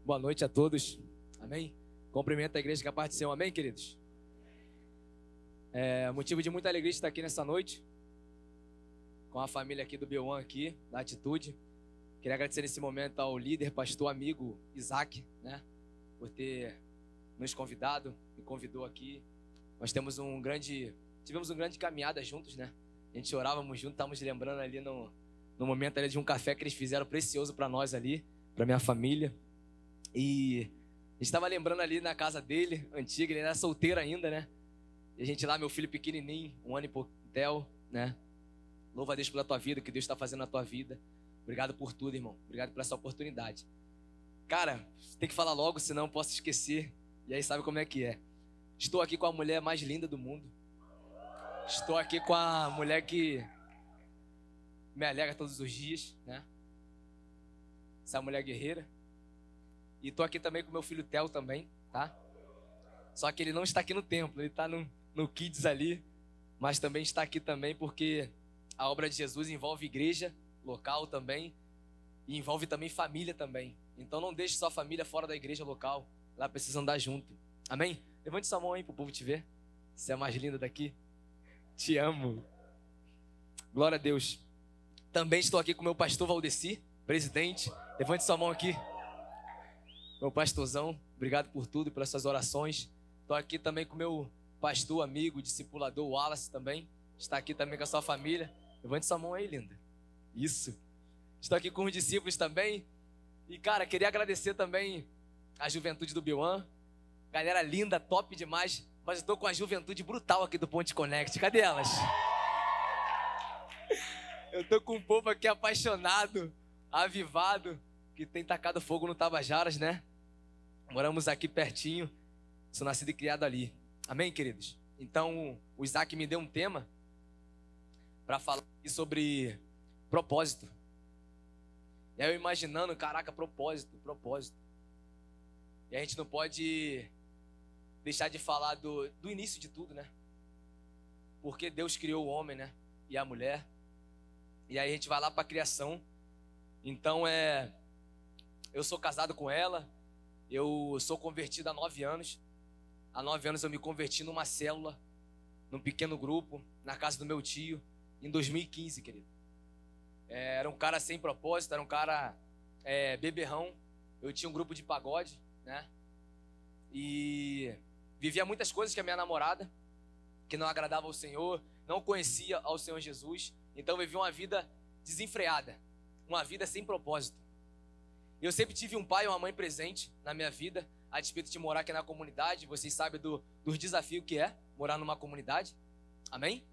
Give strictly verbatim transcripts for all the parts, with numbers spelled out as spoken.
Boa noite a todos. Amém? Cumprimento a igreja que é a parte do Senhor. Amém, queridos? É motivo de muita alegria estar aqui nessa noite com a família aqui do B um aqui, da Atitude. Queria agradecer nesse momento ao líder, pastor, amigo Isaac, né? Por ter nos convidado, me convidou aqui. Nós temos um grande, tivemos uma grande caminhada juntos, né? A gente orávamos juntos, estávamos lembrando ali no, no momento ali de um café que eles fizeram precioso para nós ali, para minha família. E a gente estava lembrando ali na casa dele, antiga, ele era solteiro ainda, né? E a gente lá, meu filho pequenininho, um ano e pouco, Theo, né? Louva a Deus pela tua vida, o que Deus está fazendo na tua vida. Obrigado por tudo, irmão. Obrigado por essa oportunidade. Cara, tem que falar logo, senão eu posso esquecer. E aí sabe como é que é. Estou aqui com a mulher mais linda do mundo. Estou aqui com a mulher que me alegra todos os dias, né? Essa mulher guerreira. E estou aqui também com meu filho Theo também, tá? Só que ele não está aqui no templo, ele está no, no Kids ali. Mas também está aqui também porque a obra de Jesus envolve igreja local também. E envolve também família também. Então não deixe sua família fora da igreja local. Lá precisa andar junto. Amém? Levante sua mão aí para o povo te ver. Você é a mais linda daqui. Te amo. Glória a Deus. Também estou aqui com o meu pastor Valdeci, presidente. Levante sua mão aqui. Meu pastorzão, obrigado por tudo e pelas suas orações. Estou aqui também com o meu pastor, amigo, discipulador Wallace também. Está aqui também com a sua família. Levante sua mão aí, linda. Isso. Estou aqui com os discípulos também. E, cara, queria agradecer também a juventude do B um. Galera linda, top demais. Mas eu estou com a juventude brutal aqui do Ponte Connect. Cadê elas? Eu estou com um povo aqui apaixonado, avivado, que tem tacado fogo no Tabajaras, né? Moramos aqui pertinho. Sou nascido e criado ali. Amém, queridos? Então, o Isaac me deu um tema para falar aqui sobre propósito. E aí eu imaginando, caraca, propósito, propósito. E a gente não pode deixar de falar do, do início de tudo, né? Porque Deus criou o homem, né? E a mulher. E aí a gente vai lá para a criação. Então, é... eu sou casado com ela. Eu sou convertido há nove anos. Há nove anos eu me converti numa célula, num pequeno grupo, na casa do meu tio, em dois mil e quinze, querido. É, era um cara sem propósito, era um cara é, beberrão. Eu tinha um grupo de pagode, né? E vivia muitas coisas com a minha namorada, que não agradava ao Senhor, não conhecia ao Senhor Jesus. Então eu vivia uma vida desenfreada, uma vida sem propósito. Eu sempre tive um pai e uma mãe presente na minha vida, a despeito de morar aqui na comunidade. Vocês sabem do, dos desafios que é morar numa comunidade. Amém?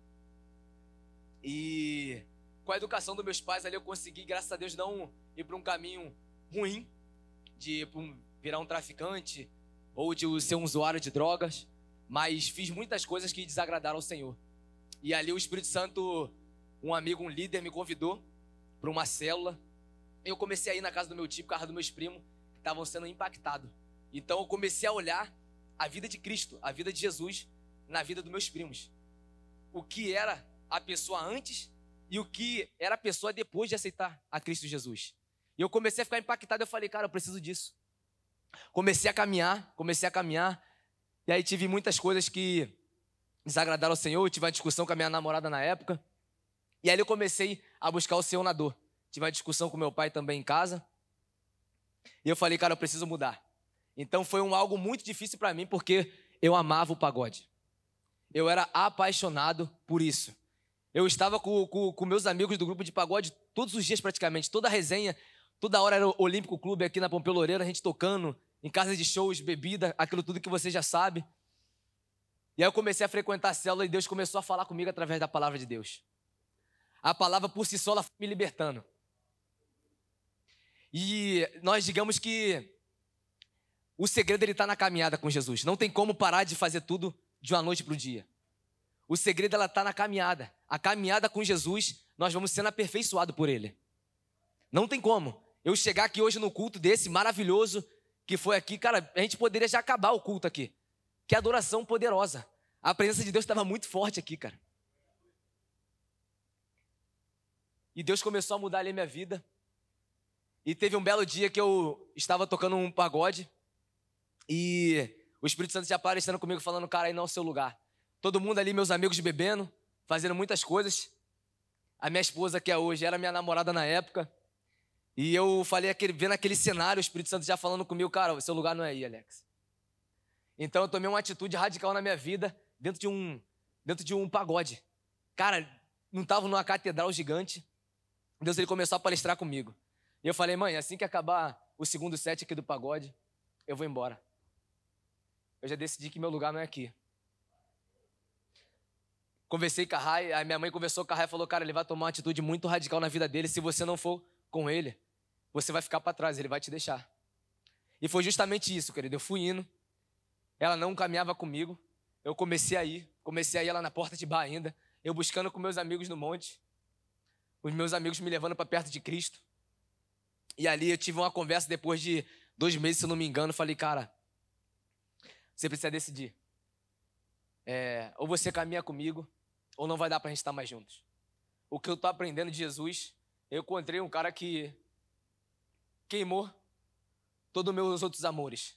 E com a educação dos meus pais ali eu consegui, graças a Deus, não ir para um caminho ruim, de virar um traficante ou de ser um usuário de drogas, mas fiz muitas coisas que desagradaram ao Senhor. E ali o Espírito Santo, um amigo, um líder, me convidou para uma célula. Eu comecei a ir na casa do meu tio, casa dos meus primos, que estavam sendo impactados. Então eu comecei a olhar a vida de Cristo, a vida de Jesus, na vida dos meus primos. O que era a pessoa antes e o que era a pessoa depois de aceitar a Cristo Jesus. E eu comecei a ficar impactado, eu falei, cara, eu preciso disso. Comecei a caminhar, comecei a caminhar, e aí tive muitas coisas que desagradaram ao Senhor. Eu tive uma discussão com a minha namorada na época, e aí eu comecei a buscar o Senhor na dor. Tive uma discussão com meu pai também em casa, e eu falei, cara, eu preciso mudar. Então foi um algo muito difícil para mim, porque eu amava o pagode. Eu era apaixonado por isso. Eu estava com, com, com meus amigos do grupo de pagode todos os dias praticamente, toda a resenha, toda hora era o Olímpico Clube aqui na Pompeu Loureiro, a gente tocando em casa de shows, bebida, aquilo tudo que você já sabe. E aí eu comecei a frequentar a célula e Deus começou a falar comigo através da palavra de Deus. A palavra por si só ela foi me libertando. E nós digamos que o segredo ele está na caminhada com Jesus. Não tem como parar de fazer tudo de uma noite para o dia. O segredo ela está na caminhada. A caminhada com Jesus, nós vamos sendo aperfeiçoados por Ele. Não tem como. Eu chegar aqui hoje no culto desse maravilhoso que foi aqui, cara, a gente poderia já acabar o culto aqui. Que adoração poderosa. A presença de Deus estava muito forte aqui, cara. E Deus começou a mudar ali a minha vida. E teve um belo dia que eu estava tocando um pagode e o Espírito Santo já aparecendo comigo, falando, cara, aí não é o seu lugar. Todo mundo ali, meus amigos bebendo, fazendo muitas coisas. A minha esposa, que é hoje, era minha namorada na época. E eu falei, aquele, vendo aquele cenário, o Espírito Santo já falando comigo, cara, o seu lugar não é aí, Alex. Então eu tomei uma atitude radical na minha vida, dentro de um, dentro de um pagode. Cara, não estava numa catedral gigante. Deus, ele começou a palestrar comigo. E eu falei, mãe, assim que acabar o segundo set aqui do pagode, eu vou embora. Eu já decidi que meu lugar não é aqui. Conversei com a Rai, a minha mãe conversou com a Rai e falou, cara, ele vai tomar uma atitude muito radical na vida dele, se você não for com ele, você vai ficar para trás, ele vai te deixar. E foi justamente isso, querido, eu fui indo, ela não caminhava comigo, eu comecei a ir, comecei a ir lá na porta de bar ainda, eu buscando com meus amigos no monte, os meus amigos me levando para perto de Cristo, e ali eu tive uma conversa depois de dois meses, se eu não me engano, falei, cara, você precisa decidir, é, ou você caminha comigo, ou não vai dar pra gente estar mais juntos. O que eu tô aprendendo de Jesus, eu encontrei um cara que queimou todos os meus outros amores.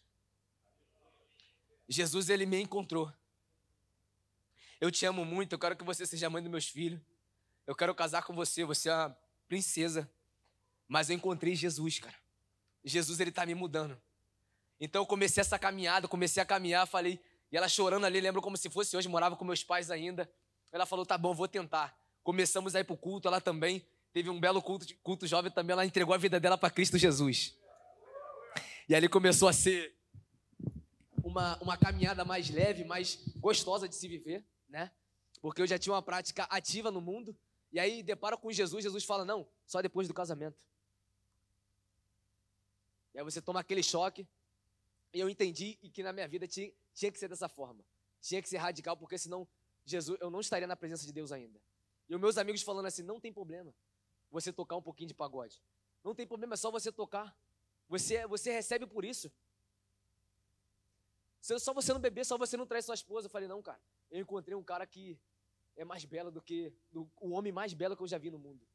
Jesus, ele me encontrou. Eu te amo muito, eu quero que você seja a mãe dos meus filhos. Eu quero casar com você, você é uma princesa. Mas eu encontrei Jesus, cara. Jesus, ele tá me mudando. Então eu comecei essa caminhada, comecei a caminhar, falei, e ela chorando ali, lembro como se fosse hoje, morava com meus pais ainda. Ela falou, tá bom, vou tentar. Começamos a ir pro culto, ela também teve um belo culto, culto jovem também, ela entregou a vida dela para Cristo Jesus. E ali começou a ser uma, uma caminhada mais leve, mais gostosa de se viver, né? Porque eu já tinha uma prática ativa no mundo, e aí deparo com Jesus, Jesus fala, não, só depois do casamento. E aí você toma aquele choque, e eu entendi que na minha vida tinha, tinha que ser dessa forma. Tinha que ser radical, porque senão Jesus, eu não estaria na presença de Deus ainda. E os meus amigos falando assim, não tem problema você tocar um pouquinho de pagode. Não tem problema, é só você tocar. Você, você recebe por isso. Só você não beber, só você não trair sua esposa. Eu falei, não, cara, eu encontrei um cara que é mais belo do que, do, o homem mais belo que eu já vi no mundo.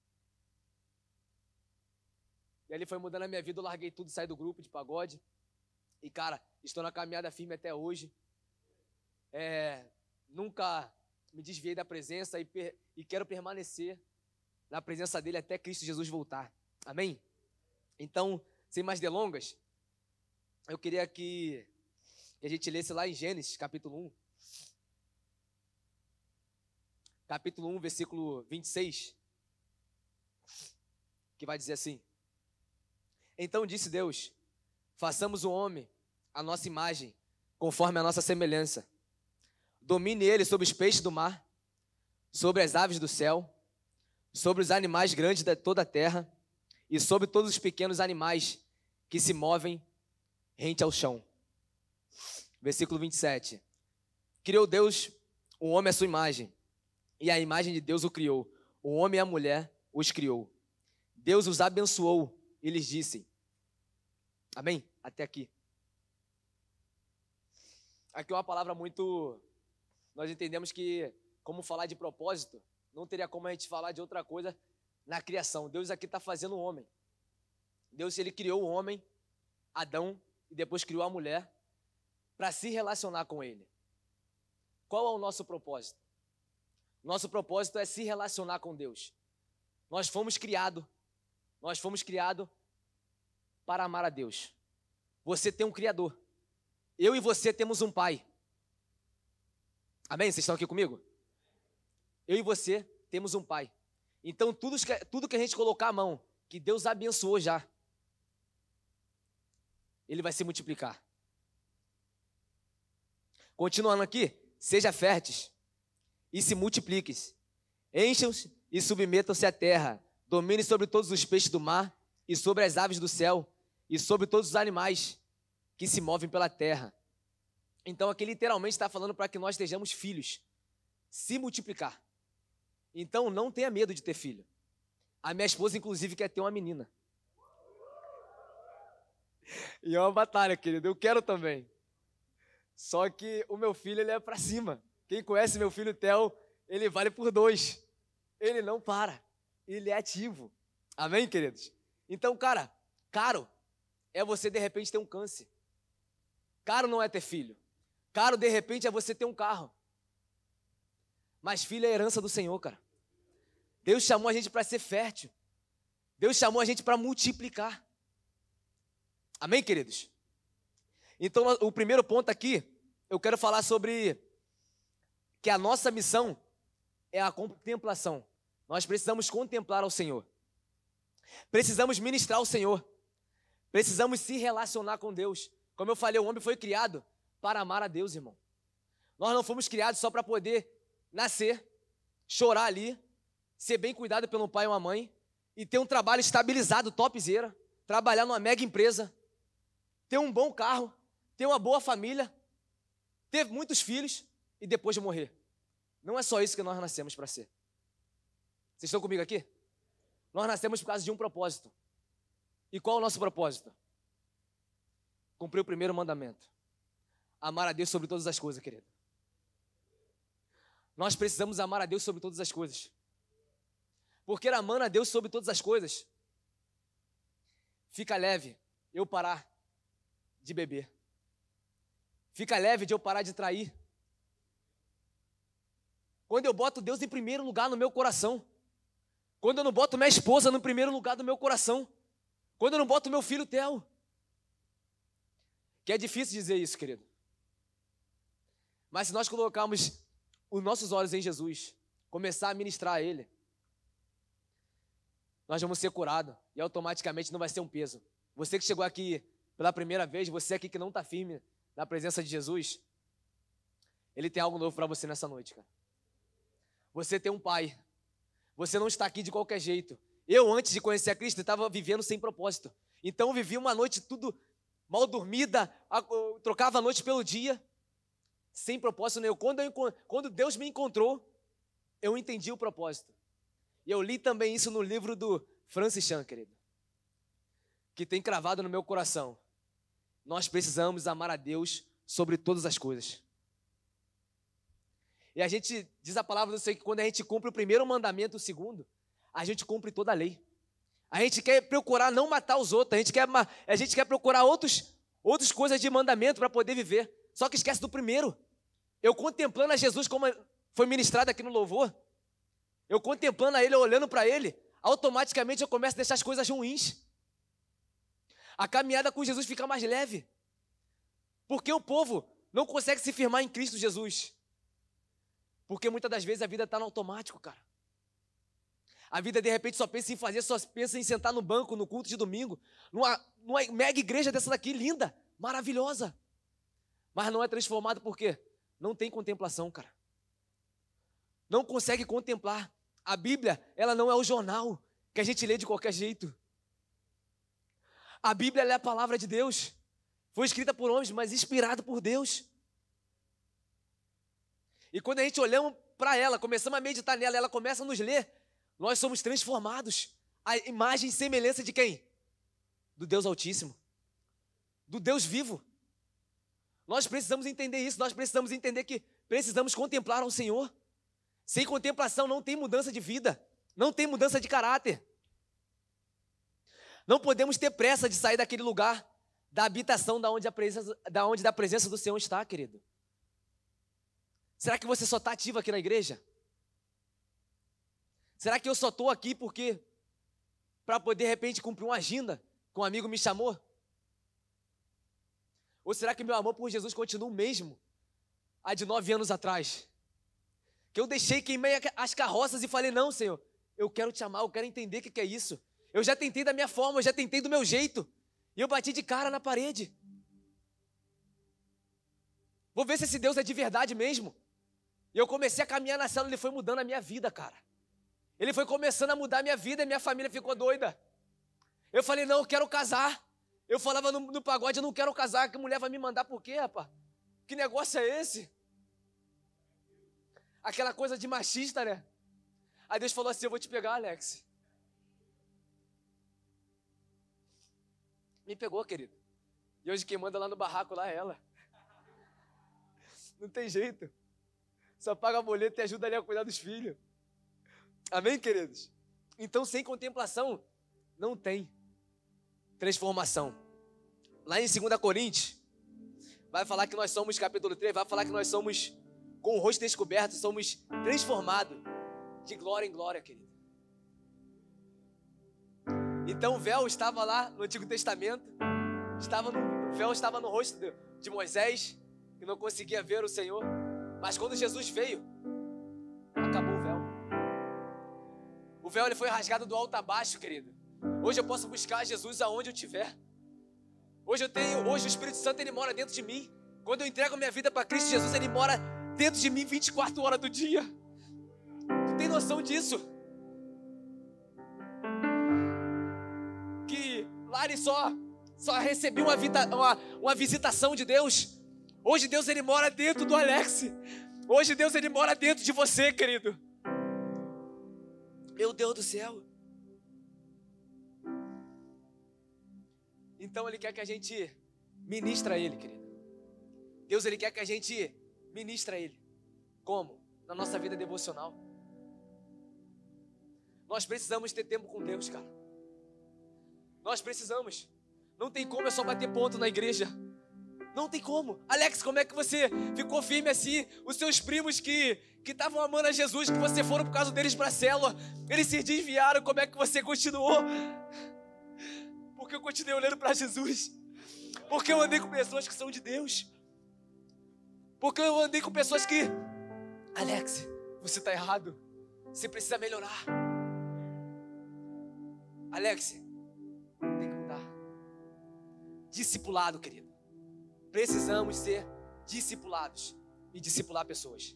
E ali foi mudando a minha vida, eu larguei tudo, saí do grupo de pagode. E, cara, estou na caminhada firme até hoje. É... Nunca me desviei da presença e, per, e quero permanecer na presença dele até Cristo Jesus voltar. Amém? Então, sem mais delongas, eu queria que, que a gente lesse lá em Gênesis, capítulo um. Capítulo um, versículo vinte e seis. Que vai dizer assim. Então disse Deus, façamos o homem à nossa imagem, conforme a nossa semelhança. Domine ele sobre os peixes do mar, sobre as aves do céu, sobre os animais grandes de toda a terra e sobre todos os pequenos animais que se movem rente ao chão. Versículo vinte e sete. Criou Deus o homem à sua imagem, e a imagem de Deus o criou. O homem e a mulher os criou. Deus os abençoou e lhes disse. Amém? Até aqui. Aqui é uma palavra muito... Nós entendemos que, como falar de propósito, não teria como a gente falar de outra coisa na criação. Deus aqui está fazendo o homem. Deus, ele criou o homem, Adão, e depois criou a mulher, para se relacionar com ele. Qual é o nosso propósito? Nosso propósito é se relacionar com Deus. Nós fomos criados, nós fomos criados para amar a Deus. Você tem um Criador. Eu e você temos um Pai. Amém? Vocês estão aqui comigo? Eu e você temos um Pai. Então, tudo que, tudo que a gente colocar a mão, que Deus abençoou já, ele vai se multiplicar. Continuando aqui, seja férteis e se multipliquem. Encham-se e submetam-se à terra. Domine sobre todos os peixes do mar e sobre as aves do céu e sobre todos os animais que se movem pela terra. Então aqui literalmente está falando para que nós estejamos filhos, se multiplicar. Então não tenha medo de ter filho. A minha esposa inclusive quer ter uma menina. E é uma batalha, querido, eu quero também. Só que o meu filho, ele é para cima. Quem conhece meu filho Theo, ele vale por dois. Ele não para, ele é ativo. Amém, queridos? Então, cara, caro é você, de repente, ter um câncer. Caro não é ter filho. Caro, de repente, é você ter um carro. Mas filho é herança do Senhor, cara. Deus chamou a gente para ser fértil. Deus chamou a gente para multiplicar. Amém, queridos? Então, o primeiro ponto aqui, eu quero falar sobre que a nossa missão é a contemplação. Nós precisamos contemplar ao Senhor. Precisamos ministrar ao Senhor. Precisamos se relacionar com Deus. Como eu falei, o homem foi criado para amar a Deus, irmão. Nós não fomos criados só para poder nascer, chorar ali, ser bem cuidado pelo pai ou uma mãe e ter um trabalho estabilizado, topzera, trabalhar numa mega empresa, ter um bom carro, ter uma boa família, ter muitos filhos e depois de morrer. Não é só isso que nós nascemos para ser. Vocês estão comigo aqui? Nós nascemos por causa de um propósito. E qual é o nosso propósito? Cumprir o primeiro mandamento. Amar a Deus sobre todas as coisas, querido. Nós precisamos amar a Deus sobre todas as coisas. Porque amando a Deus sobre todas as coisas, fica leve eu parar de beber. Fica leve de eu parar de trair. Quando eu boto Deus em primeiro lugar no meu coração. Quando eu não boto minha esposa no primeiro lugar do meu coração. Quando eu não boto meu filho Theo. Que é difícil dizer isso, querido. Mas se nós colocarmos os nossos olhos em Jesus, começar a ministrar a Ele, nós vamos ser curados e automaticamente não vai ser um peso. Você que chegou aqui pela primeira vez, você aqui que não está firme na presença de Jesus, Ele tem algo novo para você nessa noite, cara. Você tem um pai. Você não está aqui de qualquer jeito. Eu, antes de conhecer a Cristo, estava vivendo sem propósito. Então eu vivia uma noite tudo mal dormida, trocava a noite pelo dia, sem propósito nenhum. Quando, eu, quando Deus me encontrou, eu entendi o propósito. E eu li também isso no livro do Francis Chan, querido, que tem cravado no meu coração. Nós precisamos amar a Deus sobre todas as coisas. E a gente diz a palavra do Senhor que quando a gente cumpre o primeiro mandamento, o segundo, a gente cumpre toda a lei. A gente quer procurar não matar os outros, a gente quer, a gente quer procurar outros, outras coisas de mandamento para poder viver. Só que esquece do primeiro. Eu contemplando a Jesus como foi ministrado aqui no louvor, eu contemplando a Ele, olhando para Ele, automaticamente eu começo a deixar as coisas ruins. A caminhada com Jesus fica mais leve. Porque o povo não consegue se firmar em Cristo Jesus. Porque muitas das vezes a vida está no automático, cara. A vida, de repente, só pensa em fazer, só pensa em sentar no banco, no culto de domingo, numa, numa mega igreja dessa daqui, linda, maravilhosa. Mas não é transformado por quê? Não tem contemplação, cara. Não consegue contemplar. A Bíblia, ela não é o jornal que a gente lê de qualquer jeito. A Bíblia é a palavra de Deus. Foi escrita por homens, mas inspirada por Deus. E quando a gente olhamos para ela, começamos a meditar nela, ela começa a nos ler, nós somos transformados. A imagem e semelhança de quem? Do Deus Altíssimo. Do Deus vivo. Nós precisamos entender isso, nós precisamos entender que precisamos contemplar ao Senhor. Sem contemplação não tem mudança de vida, não tem mudança de caráter. Não podemos ter pressa de sair daquele lugar, da habitação da onde a presença, da onde da presença do Senhor está, querido. Será que você só está ativo aqui na igreja? Será que eu só estou aqui porque para poder de repente cumprir uma agenda que um amigo me chamou? Ou será que meu amor por Jesus continua o mesmo há de nove anos atrás? Que eu deixei, queimei as carroças e falei, não, Senhor, eu quero te amar, eu quero entender o que é isso. Eu já tentei da minha forma, eu já tentei do meu jeito. E eu bati de cara na parede. Vou ver se esse Deus é de verdade mesmo. E eu comecei a caminhar na célula, ele foi mudando a minha vida, cara. Ele foi começando a mudar a minha vida e minha família ficou doida. Eu falei, não, eu quero casar. Eu falava no, no pagode, eu não quero casar, que mulher vai me mandar por quê, rapaz? Que negócio é esse? Aquela coisa de machista, né? Aí Deus falou assim, eu vou te pegar, Alex. Me pegou, querido. E hoje quem manda lá no barraco, lá é ela. Não tem jeito. Só paga a boleto e ajuda ali a cuidar dos filhos. Amém, queridos? Então, sem contemplação, não tem. transformação. Lá em segunda Coríntios, vai falar que nós somos, capítulo três, vai falar que nós somos, com o rosto descoberto, somos transformados de glória em glória, querido. Então o véu estava lá no Antigo Testamento, estava no, o véu estava no rosto de, de Moisés, que não conseguia ver o Senhor, mas quando Jesus veio, acabou o véu. O véu ele foi rasgado do alto a baixo, querido. Hoje eu posso buscar Jesus aonde eu estiver. Hoje eu tenho, hoje o Espírito Santo ele mora dentro de mim. Quando eu entrego minha vida para Cristo Jesus, ele mora dentro de mim vinte e quatro horas do dia. Tu tem noção disso? Que lá ele só, só recebeu uma, vita, uma, uma visitação de Deus. Hoje Deus ele mora dentro do Alex. Hoje Deus ele mora dentro de você, querido. Meu Deus do céu. Então Ele quer que a gente ministre a Ele, querido. Deus Ele quer que a gente ministre a Ele. Como? Na nossa vida devocional. Nós precisamos ter tempo com Deus, cara. Nós precisamos. Não tem como é só bater ponto na igreja. Não tem como. Alex, como é que você ficou firme assim? Os seus primos que que estavam amando a Jesus, que você foram por causa deles para a célula, eles se desviaram, como é que você continuou? Porque eu continuei olhando para Jesus. Porque eu andei com pessoas que são de Deus. Porque eu andei com pessoas que... Alex, você está errado. Você precisa melhorar. Alex, tem que mudar. Discipulado, querido. Precisamos ser discipulados e discipular pessoas.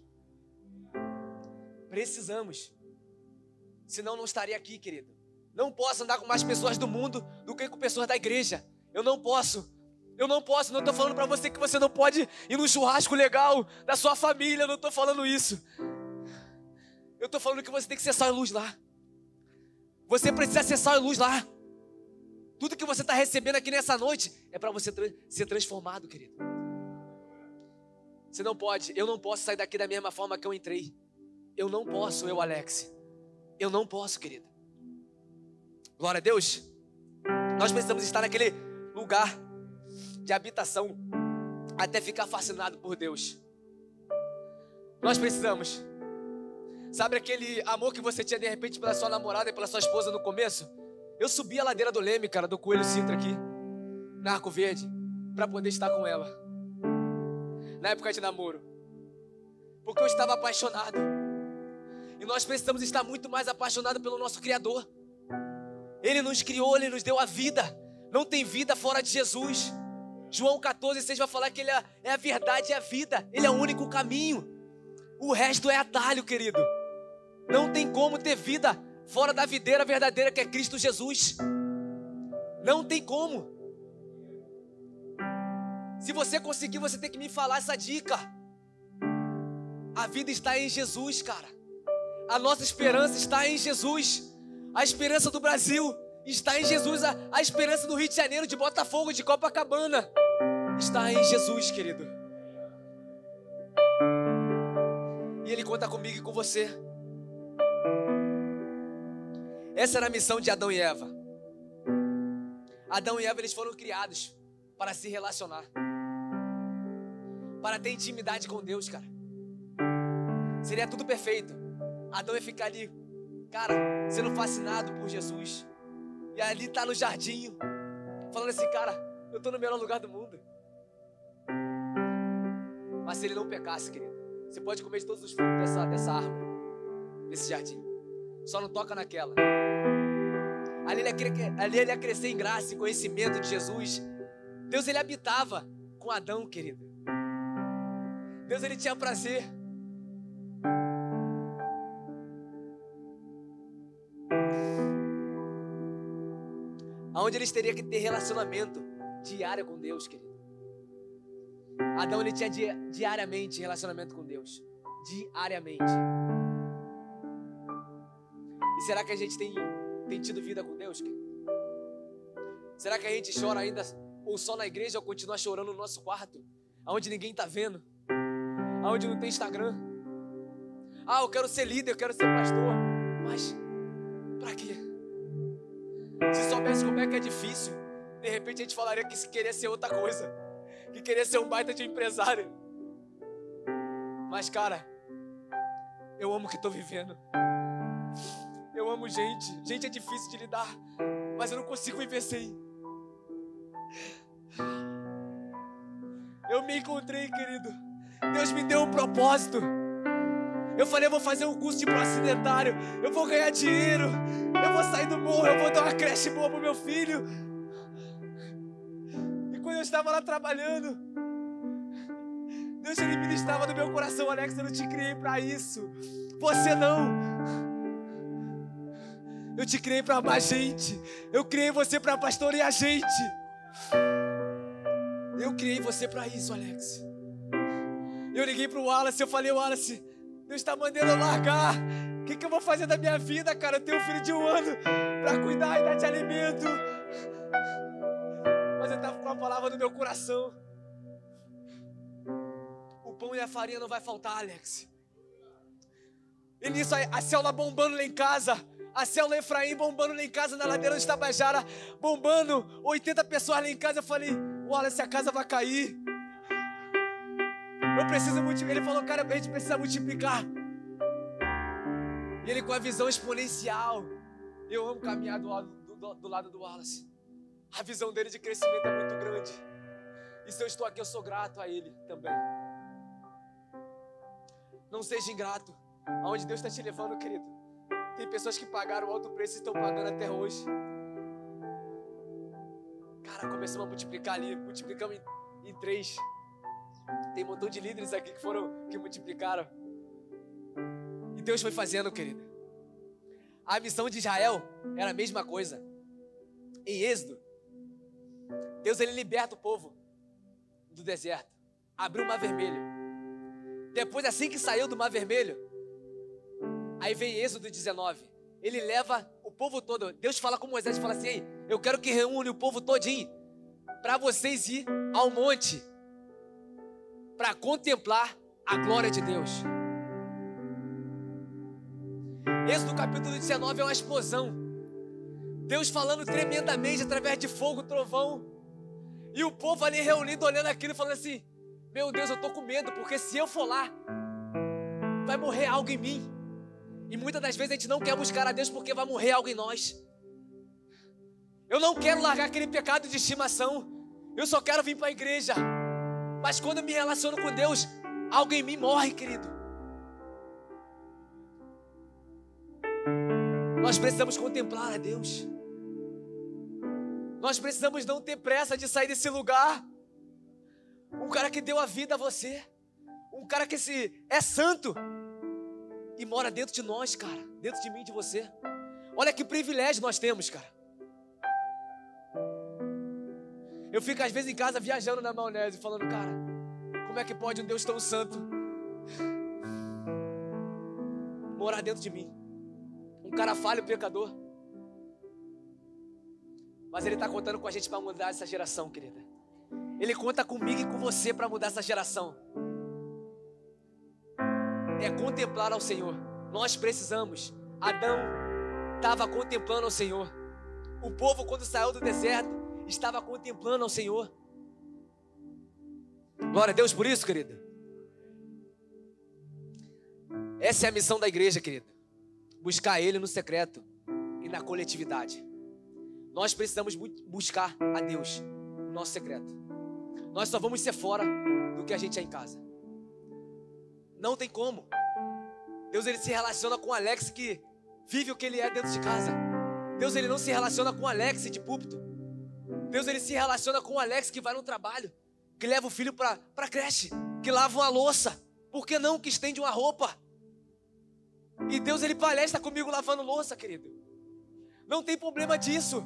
Precisamos. Senão não estaria aqui, querido. Não posso andar com mais pessoas do mundo do que com pessoas da igreja. Eu não posso. Eu não posso. Não estou falando para você que você não pode ir num churrasco legal da sua família. Eu não estou falando isso. Eu estou falando que você tem que ser sal e luz lá. Você precisa ser sal e luz lá. Tudo que você está recebendo aqui nessa noite é para você tra- ser transformado, querido. Você não pode. Eu não posso sair daqui da mesma forma que eu entrei. Eu não posso, eu, Alex. Eu não posso, querido. Glória a Deus. Nós precisamos estar naquele lugar de habitação até ficar fascinado por Deus. Nós precisamos. Sabe aquele amor que você tinha de repente pela sua namorada e pela sua esposa no começo? Eu subi a ladeira do Leme, cara, do Coelho Sintra aqui, na Arco Verde, para poder estar com ela. Na época de namoro. Porque eu estava apaixonado. E nós precisamos estar muito mais apaixonados pelo nosso Criador. Ele nos criou, Ele nos deu a vida. Não tem vida fora de Jesus. João catorze, seis vai falar que Ele é a verdade e a vida. Ele é o único caminho. O resto é atalho, querido. Não tem como ter vida fora da videira verdadeira que é Cristo Jesus. Não tem como. Se você conseguir, você tem que me falar essa dica. A vida está em Jesus, cara. A nossa esperança está em Jesus. A esperança do Brasil está em Jesus. A, a esperança do Rio de Janeiro, de Botafogo, de Copacabana está em Jesus, querido. E Ele conta comigo e com você. Essa era a missão de Adão e Eva. Adão e Eva, eles foram criados para se relacionar, para ter intimidade com Deus, cara. Seria tudo perfeito. Adão ia ficar ali, cara, sendo fascinado por Jesus. E ali tá no jardim, falando assim, cara, eu tô no melhor lugar do mundo. Mas se ele não pecasse, querido, você pode comer de todos os frutos dessa, dessa árvore, desse jardim. Só não toca naquela. Ali ele, ia, ali ele ia crescer em graça e conhecimento de Jesus. Deus, ele habitava com Adão, querido. Deus, ele tinha prazer. Aonde eles teriam que ter relacionamento diário com Deus, querido. Adão, ele tinha di- diariamente relacionamento com Deus. Diariamente. E será que a gente tem, tem tido vida com Deus, querido? Será que a gente chora ainda ou só na igreja ou continua chorando no nosso quarto? Aonde ninguém está vendo? Aonde não tem Instagram? Ah, eu quero ser líder, eu quero ser pastor. Mas, pra quê? Se soubesse como é que é difícil de repente a gente falaria que queria ser outra coisa, que queria ser um baita de empresário. Mas, cara, eu amo o que estou vivendo. Eu amo gente. Gente é difícil de lidar, mas eu não consigo viver sem. Eu me encontrei, querido. Deus me deu um propósito. Eu falei, eu vou fazer um curso de pró-acidentário, eu vou ganhar dinheiro, eu vou sair do morro, eu vou dar uma creche boa pro meu filho. E quando eu estava lá trabalhando, Deus ele ministrava no meu coração: Alex, eu não te criei para isso. Você não. Eu te criei para amar gente. Eu criei você para pastorear gente. Eu criei você para isso, Alex. Eu liguei pro Wallace, eu falei: Wallace, Deus está mandando eu largar. O que, que eu vou fazer da minha vida, cara? Eu tenho um filho de um ano para cuidar e dar de alimento. Mas eu estava com a palavra no meu coração: o pão e a farinha não vai faltar, Alex. E nisso a célula bombando lá em casa, a célula Efraim bombando lá em casa, na ladeira do Tabajara, bombando, oitenta pessoas lá em casa. Eu falei: Wallace, a casa vai cair. Eu preciso multiplicar. Ele falou: cara, a gente precisa multiplicar. E ele com a visão exponencial. Eu amo caminhar do lado do, do lado do Wallace. A visão dele de crescimento é muito grande. E se eu estou aqui, eu sou grato a ele também. Não seja ingrato. Aonde Deus está te levando, querido, tem pessoas que pagaram alto preço e estão pagando até hoje. Cara, começamos a multiplicar ali. Multiplicamos em, em três. Tem um montão de líderes aqui que foram, que multiplicaram. E Deus foi fazendo, querido. A missão de Israel era a mesma coisa. Em Êxodo, Deus ele liberta o povo do deserto. Abriu o Mar Vermelho. Depois, assim que saiu do Mar Vermelho, aí vem Êxodo dezenove. Ele leva o povo todo. Deus fala com Moisés e fala assim: ei, eu quero que reúne o povo todinho para vocês ir ao monte para contemplar a glória de Deus. Êxodo capítulo dezenove é uma explosão. Deus falando tremendamente através de fogo, trovão. E o povo ali reunido, olhando aquilo e falando assim: meu Deus, eu tô com medo, porque se eu for lá, vai morrer algo em mim. E muitas das vezes a gente não quer buscar a Deus porque vai morrer algo em nós. Eu não quero largar aquele pecado de estimação. Eu só quero vir para a igreja. Mas quando eu me relaciono com Deus, algo em mim morre, querido. Nós precisamos contemplar a Deus. Nós precisamos não ter pressa de sair desse lugar. Um cara que deu a vida a você. Um cara que se, é santo. E mora dentro de nós, cara. Dentro de mim e de você. Olha que privilégio nós temos, cara. Eu fico às vezes em casa viajando na maionese, falando: cara, como é que pode um Deus tão santo morar dentro de mim? Um cara falho, pecador. Mas Ele está contando com a gente para mudar essa geração, querida. Ele conta comigo e com você para mudar essa geração. É contemplar ao Senhor. Nós precisamos. Adão estava contemplando ao Senhor. O povo, quando saiu do deserto, estava contemplando ao Senhor. Glória a Deus por isso, querido. Essa é a missão da igreja, querido. Buscar Ele no secreto e na coletividade. Nós precisamos buscar a Deus no nosso secreto. Nós só vamos ser fora do que a gente é em casa. Não tem como. Deus ele se relaciona com o Alex que vive o que ele é dentro de casa. Deus ele não se relaciona com o Alex de púlpito. Deus ele se relaciona com o Alex que vai no trabalho, que leva o filho para a creche, que lava uma louça, por que não que estende uma roupa? E Deus ele palestra comigo lavando louça, querido. Não tem problema disso.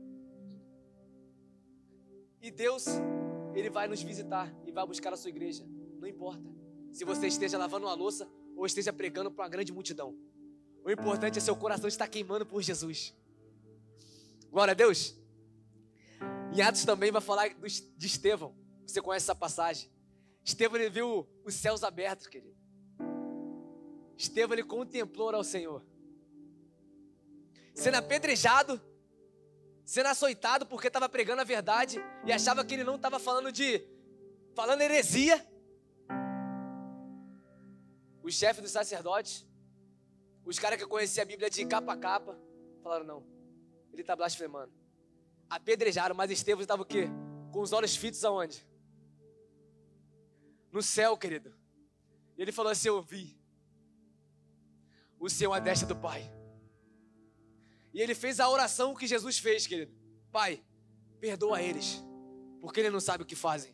E Deus ele vai nos visitar e vai buscar a sua igreja. Não importa se você esteja lavando uma louça ou esteja pregando para uma grande multidão. O importante é seu coração estar queimando por Jesus. Glória a Deus. Em Atos também vai falar de Estevão. Você conhece essa passagem. Estevão ele viu os céus abertos, querido. Estevão ele contemplou ao Senhor. Sendo apedrejado, sendo açoitado porque estava pregando a verdade e achava que ele não estava falando de, falando heresia. Os chefes dos sacerdotes, os caras que conheciam a Bíblia de capa a capa, falaram, não, ele está blasfemando. Apedrejaram, mas Estevão estava o quê? Com os olhos fitos aonde? No céu, querido. E ele falou assim, eu vi o Senhor à destra do Pai. E ele fez a oração que Jesus fez, querido. Pai, perdoa eles, porque eles não sabem o que fazem.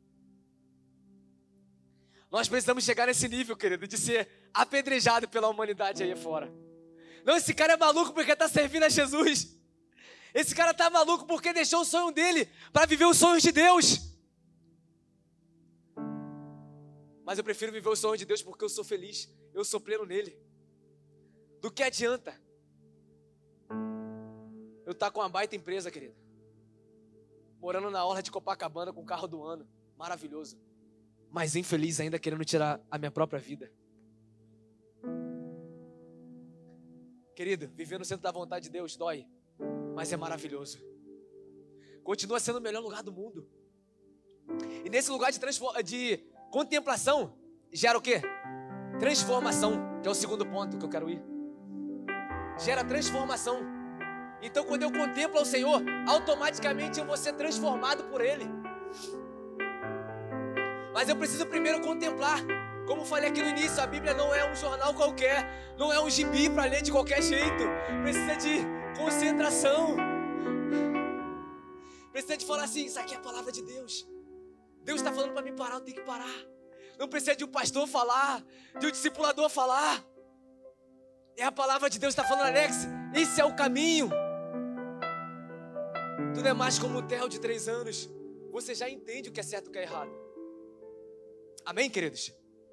Nós precisamos chegar nesse nível, querido, de ser apedrejado pela humanidade aí fora. Não, esse cara é maluco porque está servindo a Jesus. Esse cara está maluco porque deixou o sonho dele para viver os sonhos de Deus. Mas eu prefiro viver os sonhos de Deus porque eu sou feliz, eu sou pleno nele. Do que adianta eu estar com uma baita empresa, querida, morando na orla de Copacabana com o carro do ano, maravilhoso, mas infeliz ainda querendo tirar a minha própria vida. Querido, viver no centro da vontade de Deus dói, mas é maravilhoso. Continua sendo o melhor lugar do mundo. E nesse lugar de, transform... de contemplação, gera o quê? Transformação, que é o segundo ponto que eu quero ir. Gera transformação. Então quando eu contemplo ao Senhor, automaticamente eu vou ser transformado por Ele. Mas eu preciso primeiro contemplar. Como falei aqui no início, a Bíblia não é um jornal qualquer, não é um gibi para ler de qualquer jeito. Precisa de concentração. Precisa de falar assim, isso aqui é a palavra de Deus. Deus está falando para mim parar, eu tenho que parar. Não precisa de um pastor falar, de um discipulador falar. É a palavra de Deus que está falando, Alex, esse é o caminho. Tu não é mais como o Theo de três anos. Você já entende o que é certo e o que é errado. Amém, queridos?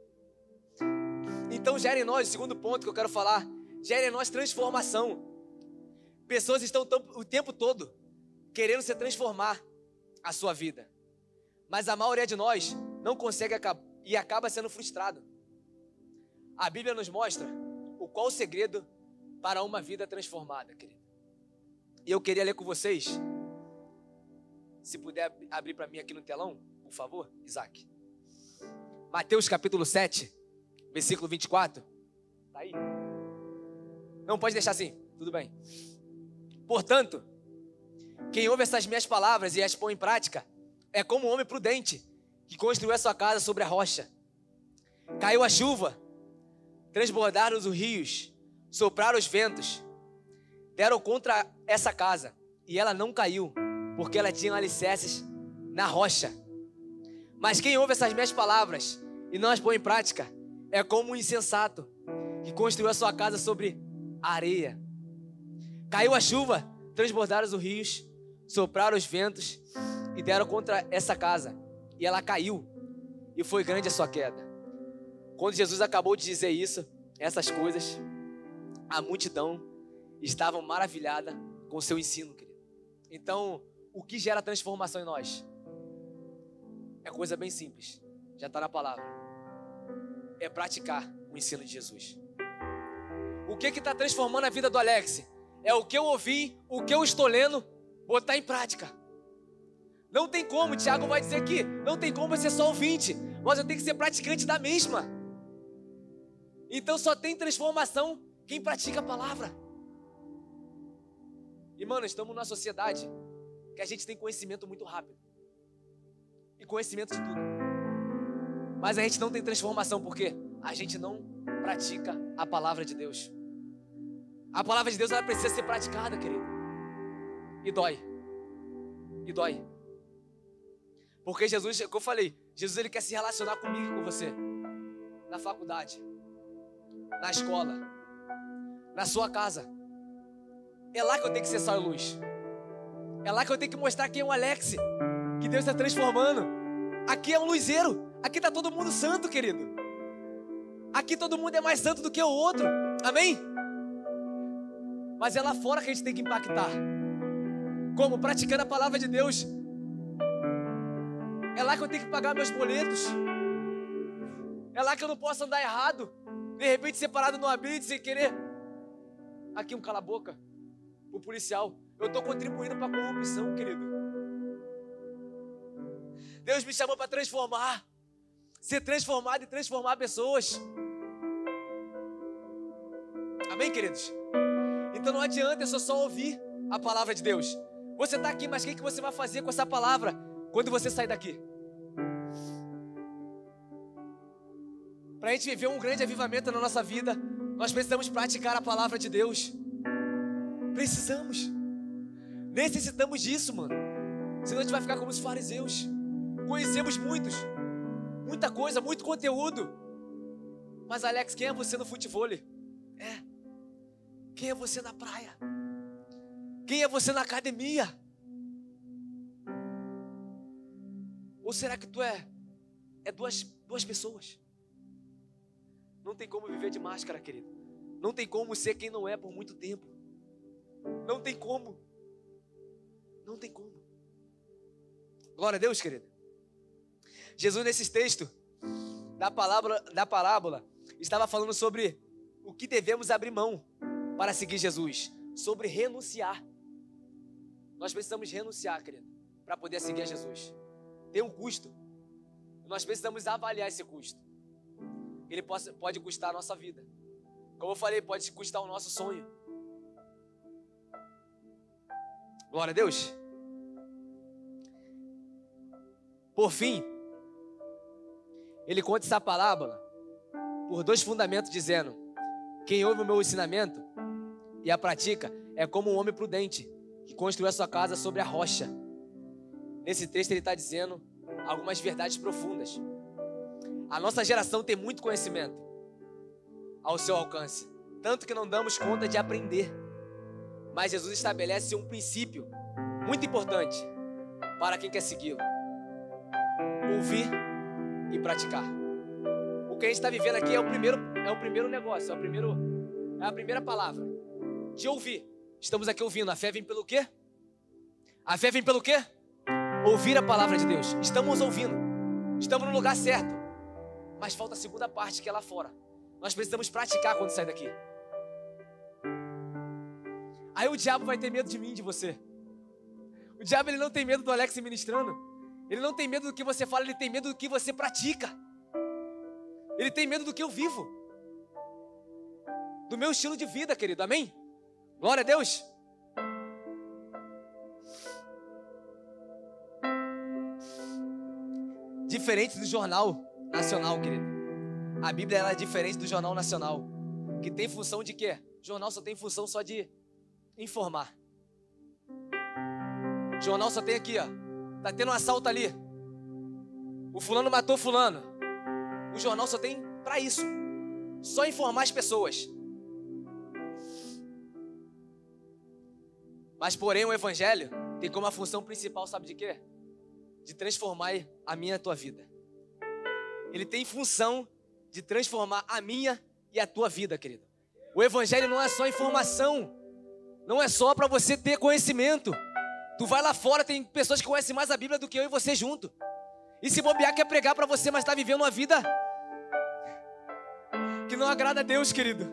Então gera em nós, o segundo ponto que eu quero falar, gera em nós transformação. Pessoas estão o tempo todo querendo se transformar a sua vida. Mas a maioria de nós não consegue e acaba sendo frustrado. A Bíblia nos mostra o qual o segredo para uma vida transformada, querido. E eu queria ler com vocês, se puder abrir para mim aqui no telão, por favor, Isaac. Mateus capítulo sete, versículo vinte e quatro. Tá aí? Não, pode deixar assim, tudo bem. Portanto, quem ouve essas minhas palavras e as põe em prática, é como um homem prudente, que construiu a sua casa sobre a rocha. Caiu a chuva, transbordaram os rios, sopraram os ventos, deram contra essa casa, e ela não caiu, porque ela tinha alicerces na rocha. Mas quem ouve essas minhas palavras e não as põe em prática, é como um insensato, que construiu a sua casa sobre a areia. Caiu a chuva, transbordaram os rios, sopraram os ventos, e deram contra essa casa, e ela caiu, e foi grande a sua queda. Quando Jesus acabou de dizer isso, essas coisas, a multidão estava maravilhada com o seu ensino, querido. Então, o que gera transformação em nós? É coisa bem simples, já está na palavra. É praticar o ensino de Jesus. O que que está transformando a vida do Alex? É o que eu ouvi, o que eu estou lendo, botar em prática. Não tem como, Tiago vai dizer que não tem como eu ser só ouvinte, mas eu tenho que ser praticante da mesma. Então só tem transformação quem pratica a palavra. E mano, estamos numa sociedade que a gente tem conhecimento muito rápido. E conhecimento de tudo. Mas a gente não tem transformação porque a gente não pratica a palavra de Deus. A palavra de Deus, ela precisa ser praticada, querido. E dói. E dói. Porque Jesus, como eu falei, Jesus ele quer se relacionar comigo e com você. Na faculdade, na escola, na sua casa. É lá que eu tenho que ser sal e luz. É lá que eu tenho que mostrar quem é o Alex, que Deus está transformando. Aqui é um luzeiro. Aqui está todo mundo santo, querido. Aqui todo mundo é mais santo do que o outro. Amém? Mas é lá fora que a gente tem que impactar. Como? Praticando a palavra de Deus. É lá que eu tenho que pagar meus boletos. É lá que eu não posso andar errado. De repente separado numa blitz sem querer. Aqui um cala-boca. O policial. eu estou contribuindo para a corrupção, querido. Deus me chamou para transformar, ser transformado e transformar pessoas. Amém, queridos? Então não adianta eu só ouvir a palavra de Deus. Você está aqui, mas o que você vai fazer com essa palavra quando você sair daqui? Para a gente viver um grande avivamento na nossa vida, nós precisamos praticar a palavra de Deus. Precisamos. Necessitamos disso, mano. Senão a gente vai ficar como os fariseus. Conhecemos muitos, muita coisa, muito conteúdo. Mas Alex, quem é você no futevôlei? É. Quem é você na praia? Quem é você na academia? Ou será que tu é, é duas, duas pessoas? Não tem como viver de máscara, querido. Não tem como ser quem não é por muito tempo. Não tem como. Não tem como. Glória a Deus, querido. Jesus, nesse texto da palavra, da parábola, estava falando sobre o que devemos abrir mão para seguir Jesus. Sobre renunciar. Nós precisamos renunciar, querido, para poder seguir a Jesus. Tem um custo. Nós precisamos avaliar esse custo. Ele pode, pode custar a nossa vida. Como eu falei, pode custar o nosso sonho. Glória a Deus. Por fim, ele conta essa parábola por dois fundamentos, dizendo: quem ouve o meu ensinamento e a pratica é como um homem prudente que construiu a sua casa sobre a rocha. Nesse texto ele está dizendo algumas verdades profundas. A nossa geração tem muito conhecimento ao seu alcance, tanto que não damos conta de aprender. Mas Jesus estabelece um princípio muito importante para quem quer segui-lo: ouvir e praticar. O que a gente está vivendo aqui é o primeiro, é o primeiro negócio, é, o primeiro, é a primeira palavra, de ouvir. Estamos aqui ouvindo. A fé vem pelo quê? A fé vem pelo quê? Ouvir a palavra de Deus. Estamos ouvindo, estamos no lugar certo, mas falta a segunda parte, que é lá fora. Nós precisamos praticar quando sair daqui. Aí o diabo vai ter medo de mim e de você. O diabo, ele não tem medo do Alex ministrando. Ele não tem medo do que você fala, ele tem medo do que você pratica. Ele tem medo do que eu vivo, do meu estilo de vida, querido. Amém? Glória a Deus. Diferente do jornal nacional, querido. A Bíblia, ela é diferente do jornal nacional, que tem função de quê? O jornal só tem função só de informar. O jornal só tem aqui, ó. Tá tendo um assalto ali. O fulano matou fulano. O jornal só tem para isso. Só informar as pessoas. Mas porém o evangelho tem como a função principal, sabe de quê? De transformar a minha e a tua vida. Ele tem função de transformar a minha e a tua vida, querido. O evangelho não é só informação. Não é só para você ter conhecimento. Tu vai lá fora, tem pessoas que conhecem mais a Bíblia do que eu e você junto. E se bobear, quer pregar para você, mas está vivendo uma vida que não agrada a Deus, querido.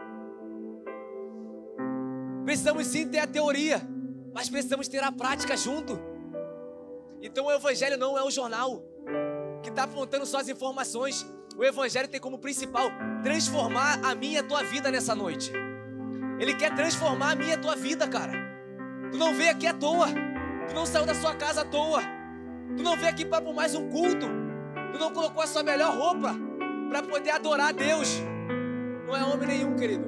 Precisamos sim ter a teoria, mas precisamos ter a prática junto. Então o evangelho não é o jornal que está apontando só as informações. O evangelho tem como principal transformar a minha e a tua vida nessa noite. Ele quer transformar a minha e a tua vida, cara. Tu não veio aqui à toa. Tu não saiu da sua casa à toa. Tu não veio aqui para por mais um culto. Tu não colocou a sua melhor roupa para poder adorar a Deus. Não é homem nenhum, querido.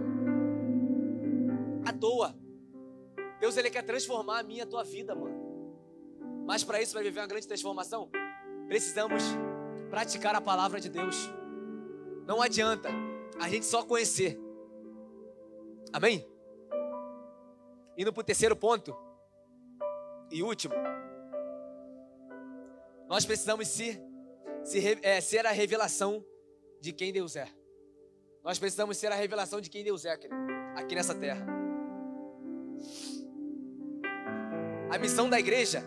À toa. Deus, Ele quer transformar a minha e a tua vida, mano. Mas para isso, para viver uma grande transformação, precisamos praticar a palavra de Deus. Não adianta a gente só conhecer. Amém? Indo para o terceiro ponto e último, nós precisamos se, se, é, ser a revelação de quem Deus é. Nós precisamos ser a revelação de quem Deus é, querido, aqui nessa terra. A missão da igreja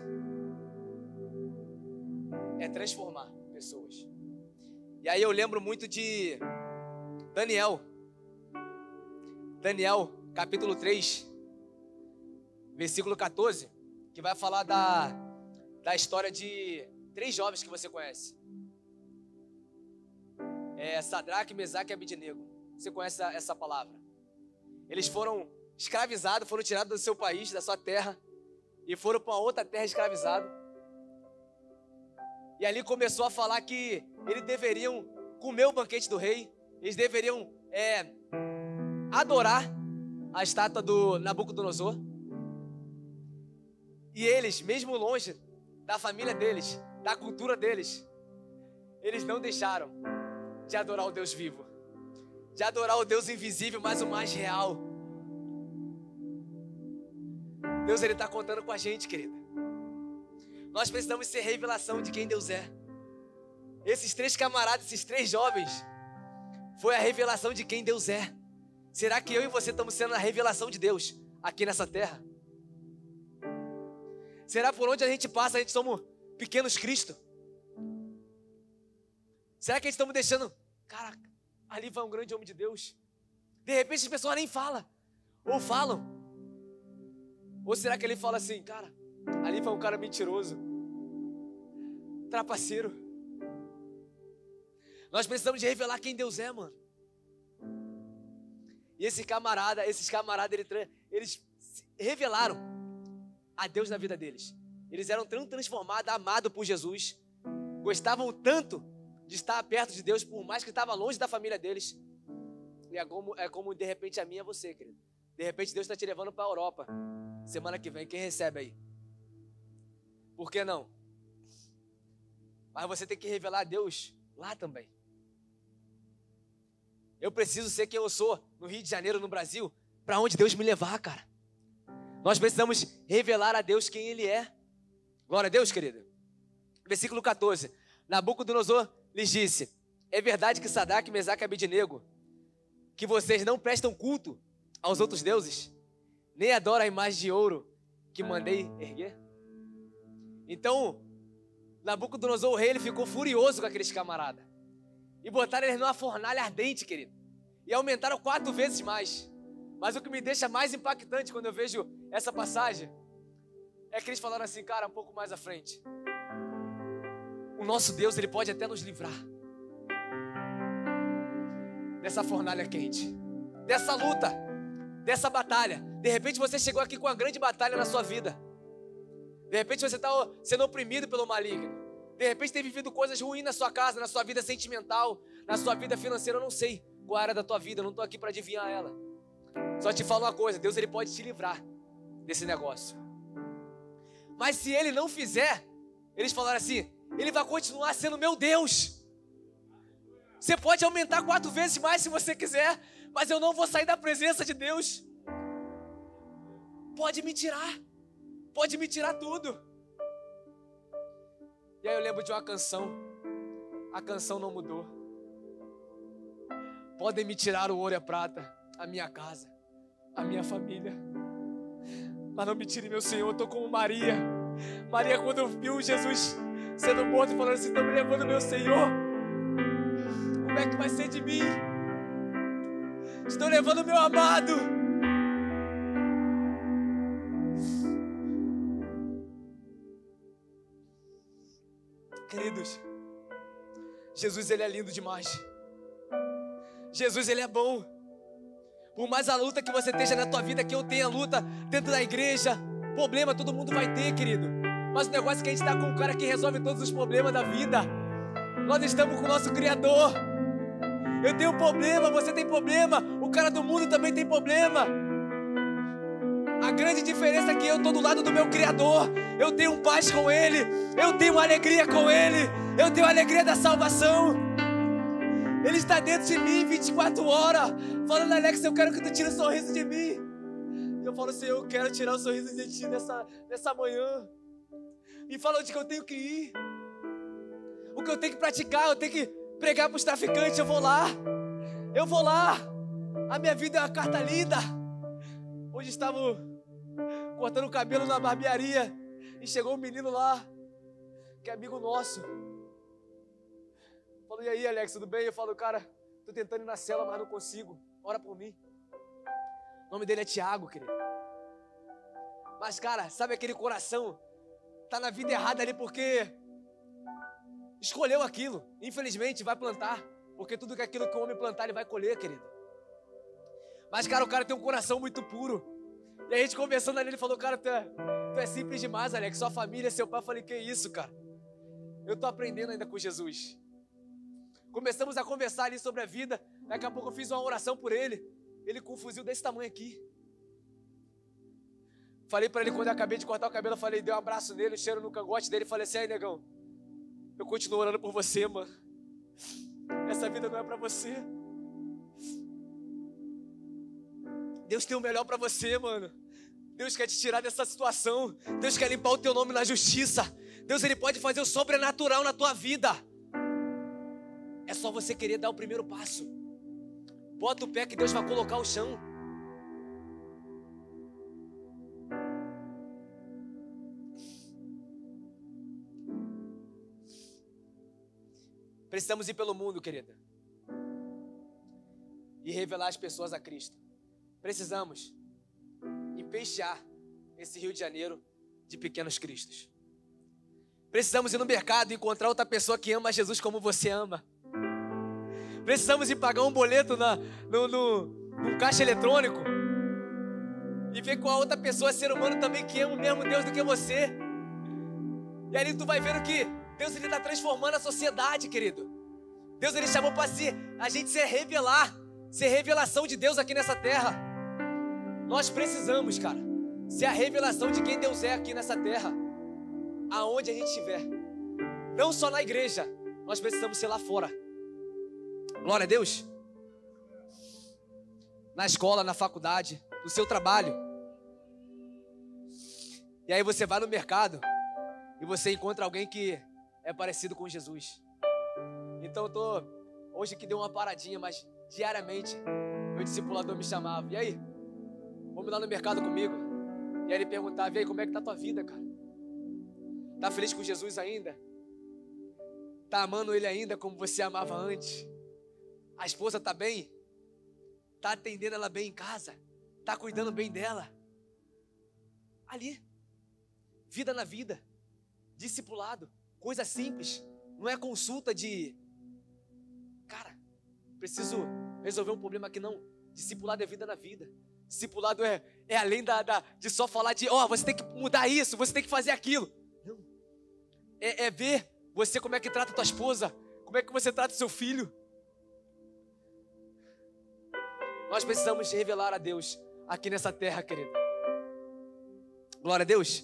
é transformar pessoas. E aí eu lembro muito de Daniel. Daniel, capítulo três, versículo quatorze, que vai falar da, da história de três jovens que você conhece. É Sadraque, Mesaque e Abednego. Você conhece essa, essa palavra. Eles foram escravizados, foram tirados do seu país, da sua terra, e foram para uma outra terra escravizados. E ali começou a falar que eles deveriam comer o banquete do rei, eles deveriam é, adorar a estátua do Nabucodonosor. E eles, mesmo longe da família deles, da cultura deles, eles não deixaram de adorar o Deus vivo, de adorar o Deus invisível, mas o mais real. Deus, Ele está contando com a gente, querida. Nós precisamos ser revelação de quem Deus é. Esses três camaradas, esses três jovens, foi a revelação de quem Deus é. Será que eu e você estamos sendo a revelação de Deus aqui nessa terra? Será por onde a gente passa, a gente somos pequenos Cristo? Será que a gente estamos deixando, cara, ali vai um grande homem de Deus? De repente as pessoas nem falam, ou falam. Ou será que ele fala assim, cara, ali vai um cara mentiroso, trapaceiro. Nós precisamos de revelar quem Deus é, mano. E esse camarada, esses camaradas, eles, eles revelaram a Deus na vida deles. Eles eram tão transformados, amados por Jesus, gostavam tanto de estar perto de Deus, por mais que estava longe da família deles. E é como, é como de repente a minha e você, querido. De repente Deus está te levando para a Europa. Semana que vem, quem recebe aí? Por que não? Mas você tem que revelar a Deus lá também. Eu preciso ser quem eu sou no Rio de Janeiro, no Brasil, para onde Deus me levar, cara. Nós precisamos revelar a Deus quem Ele é. Glória a Deus, querida. Versículo quatorze. Nabucodonosor lhes disse: é verdade que Sadraque, Mesaque e Abednego, que vocês não prestam culto aos outros deuses, nem adoram a imagem de ouro que mandei erguer? Então, Nabucodonosor, o rei, ele ficou furioso com aqueles camaradas. E botaram eles numa fornalha ardente, querido. E aumentaram quatro vezes mais. Mas o que me deixa mais impactante quando eu vejo essa passagem é que eles falaram assim, cara, um pouco mais à frente: o nosso Deus, Ele pode até nos livrar dessa fornalha quente, dessa luta, dessa batalha. De repente você chegou aqui com uma grande batalha na sua vida. De repente você está sendo oprimido pelo maligno. De repente tem vivido coisas ruins na sua casa, na sua vida sentimental, na sua vida financeira. Eu não sei qual é a área da tua vida, eu não estou aqui para adivinhar ela. Só te falo uma coisa: Deus, Ele pode te livrar desse negócio. Mas se Ele não fizer, eles falaram assim, Ele vai continuar sendo meu Deus. Você pode aumentar quatro vezes mais se você quiser, mas eu não vou sair da presença de Deus. Pode me tirar, pode me tirar tudo. E aí eu lembro de uma canção, a canção não mudou. Podem me tirar o ouro e a prata, a minha casa, a minha família, mas não me tire meu Senhor. Eu estou como Maria. Maria, quando viu Jesus sendo morto, falando assim, estão me levando meu Senhor, como é que vai ser de mim? Estão levando meu amado. Queridos, Jesus, Ele é lindo demais. Jesus, Ele é bom. Por mais a luta que você esteja na tua vida, que eu tenha luta dentro da igreja, problema todo mundo vai ter, querido. Mas o negócio é que a gente está com um cara que resolve todos os problemas da vida. Nós estamos com o nosso Criador. Eu tenho problema, você tem problema, o cara do mundo também tem problema. A grande diferença é que eu estou do lado do meu Criador. Eu tenho paz com Ele, eu tenho alegria com Ele, eu tenho a alegria da salvação. Ele está dentro de mim vinte e quatro horas, falando, Alex, eu quero que tu tire o sorriso de mim. E eu falo assim, eu quero tirar o sorriso de ti nessa, nessa manhã. Me fala onde que eu tenho que ir, o que eu tenho que praticar. Eu tenho que pregar para os traficantes, eu vou lá, eu vou lá. A minha vida é uma carta lida. Hoje estava cortando o cabelo na barbearia e chegou um menino lá, que é amigo nosso. Falou, e aí, Alex, tudo bem? Eu falo, cara, tô tentando ir na cela, mas não consigo. Ora por mim. O nome dele é Tiago, querido. Mas, cara, sabe aquele coração? Tá na vida errada ali porque escolheu aquilo. Infelizmente, vai plantar. Porque tudo que aquilo que o homem plantar, ele vai colher, querido. Mas, cara, o cara tem um coração muito puro. E a gente conversando ali, ele falou, cara, tu é, tu é simples demais, Alex. Sua família, seu pai. Eu falei, que isso, cara? Eu tô aprendendo ainda com Jesus. Começamos a conversar ali sobre a vida. Daqui a pouco eu fiz uma oração por ele. Ele com um fuzil desse tamanho aqui. Falei pra ele quando eu acabei de cortar o cabelo. Eu falei, dei um abraço nele, um cheiro no cangote dele. Falei assim, aí, negão, eu continuo orando por você, mano. Essa vida não é pra você. Deus tem o melhor pra você, mano. Deus quer te tirar dessa situação. Deus quer limpar o teu nome na justiça. Deus, Ele pode fazer o sobrenatural na tua vida. É só você querer dar o primeiro passo. Bota o pé que Deus vai colocar o chão. Precisamos ir pelo mundo, querida, e revelar as pessoas a Cristo. Precisamos empestear esse Rio de Janeiro de pequenos cristos. Precisamos ir no mercado e encontrar outra pessoa que ama Jesus como você ama. Precisamos ir pagar um boleto na, no, no, no caixa eletrônico e ver qual outra pessoa, ser humano também, que ama o mesmo Deus do que você. E ali tu vai vendo que Deus, Ele está transformando a sociedade, querido. Deus, Ele chamou para si, a gente se revelar, ser revelação de Deus aqui nessa terra. Nós precisamos, cara, ser a revelação de quem Deus é aqui nessa terra, aonde a gente estiver. Não só na igreja, nós precisamos ser lá fora. Glória a Deus. Na escola, na faculdade, no seu trabalho. E aí você vai no mercado e você encontra alguém que é parecido com Jesus. Então eu tô, hoje que deu uma paradinha, mas diariamente meu discipulador me chamava. E aí, vamos lá no mercado comigo? E aí ele perguntava, e aí, como é que tá a tua vida, cara? Tá feliz com Jesus ainda? Tá amando Ele ainda como você amava antes? A esposa tá bem? Tá atendendo ela bem em casa? Tá cuidando bem dela? Ali, vida na vida, discipulado, coisa simples. Não é consulta de, cara, preciso resolver um problema aqui, não. Discipulado é vida na vida. Discipulado é, é além da, da, de só falar de, ó, oh, você tem que mudar isso, você tem que fazer aquilo. Não. É, é ver você como é que trata a tua esposa, como é que você trata o seu filho. Nós precisamos revelar a Deus aqui nessa terra, querido. Glória a Deus.